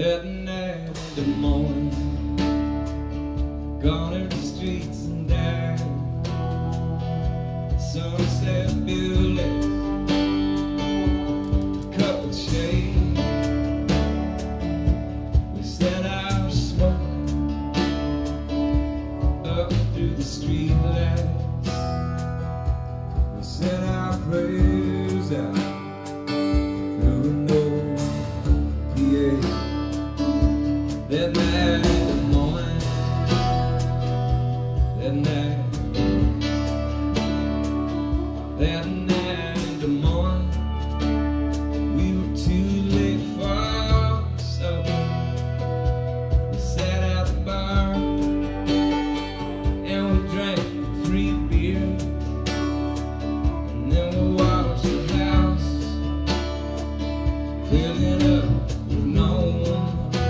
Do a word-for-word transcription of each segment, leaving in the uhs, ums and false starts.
That night in the morning, gone in the streets and died. Sunset buildings, couple shades. We set our smoke up through the street lights. We set our prayers out through an old P A. That night in the morning, that night, that night in the morning, we were too late for supper. We sat at the bar and we drank three beers, and then we watched the house filling up with no one.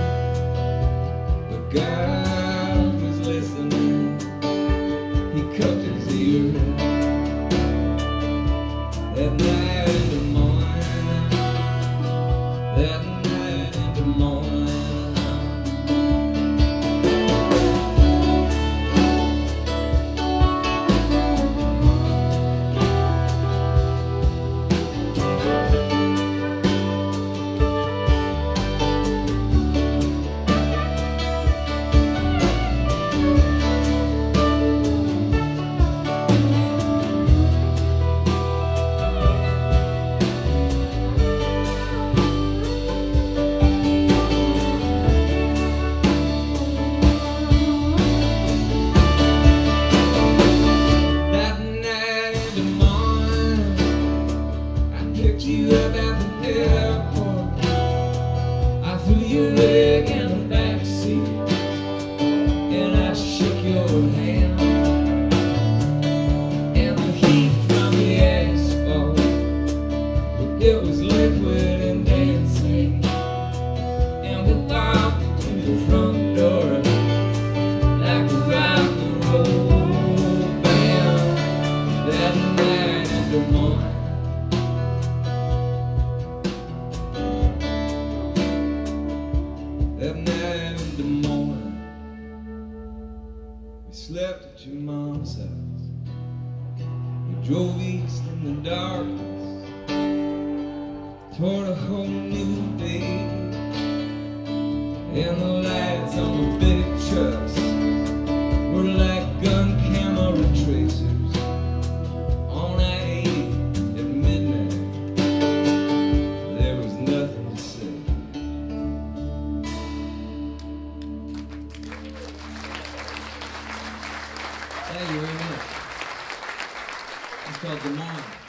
God was listening, he cupped his ear. That night in the morning, that night in the morning. You up at the airport, I threw your leg in the back seat, and I shook your hand. And the heat from the asphalt, it was liquid and dancing. And we walked to the front door like a rock and roll band. That night in the morning, that night in the morning, we slept at your mom's house. We drove east in the darkness toward a whole new day. And the lights on the big trucks were like gun camera tracers on I eighty at midnight. There was nothing to say. Thank you very much. It's called Des Moines.